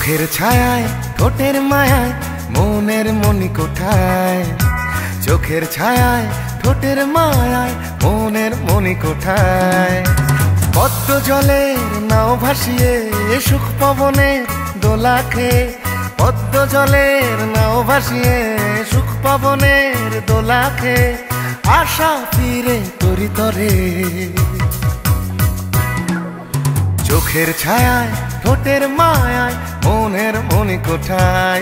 চোখের ছায়ায় ঠোঁটের মায়ায় মনের মনি কোঠায়, চোখের ছায়ায় ঠোঁটের মায়ায় মনের মনি কোঠায়। পদ্ম জলের নাও ভাসিয়ে সুখ পবনের দোলা খেয়ে, পদ্ম জলের নাও ভাসিয়ে সুখ পবনের দোলা খেয়ে আশা ফিরে তরি তরে। চোখের ছায়ায় ঠোঁটের মায়ায় মনের মনি কোঠায়।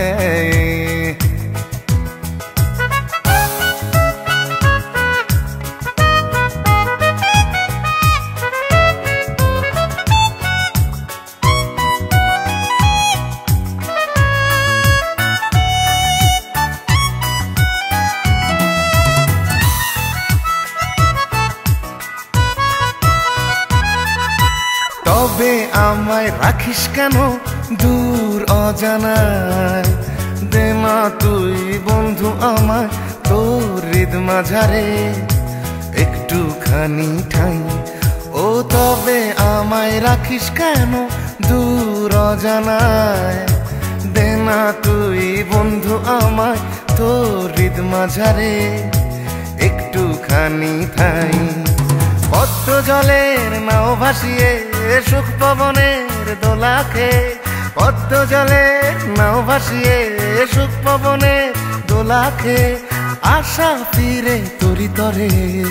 তবে আমায় রাখিস কেন দূর অজানায়, দে না তুই বন্ধু আমায় তোর হৃদ মাঝারে একটুখানি ঠাই। ও তবে আমায় রাখিস কেন দূর অজানায়, দে না তুই বন্ধু আমায় তোর হৃদ মাঝারে একটুখানি ঠাই। পদ্ম জলের নাও ভাসিয়ে সুখ পবনের দোলা খেয়ে, পদ্ম জলের নাও ভাসিয়ে সুখ পবনের দোলা খেয়ে আশা ফিরে তরি তরে।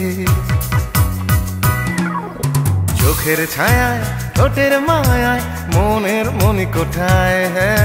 চোখের ছায়ায় ঠোঁটের মায়ায় মনের মনি কোঠায়।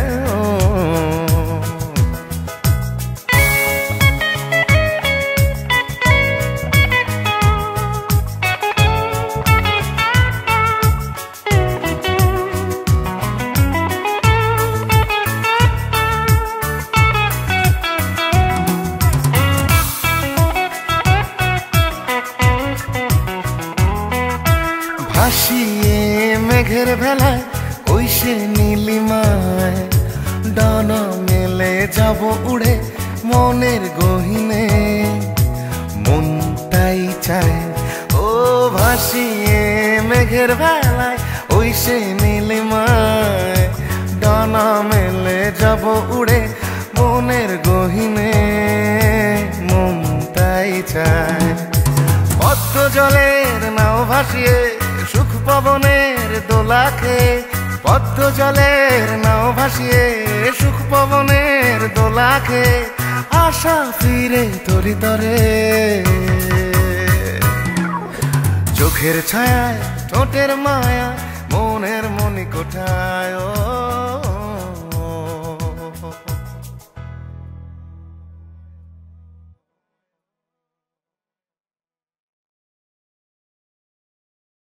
ভাসিয়ে মেঘের ভেলায় ওই সে নীলিমায়, ডানা মেলে যাব উড়ে মনের গহীনে মন তাই চায়। ও ভাসিয়ে মেঘের ভেলায় ওই সে নীলিমায়, ডানা মেলে যাব উড়ে মনের গহীনে মন তাই চায়। পদ্ম জলের নাও ভাসিয়ে সুখ পবনের দোলা খেয়ে, পদ্ম জলের নাও ভাসিয়ে সুখ পবনের দোলা খেয়ে আশা ফিরে তরি তরে। চোখের ছায়ায় ঠোঁটের মায়া মনের মনি কোঠায়।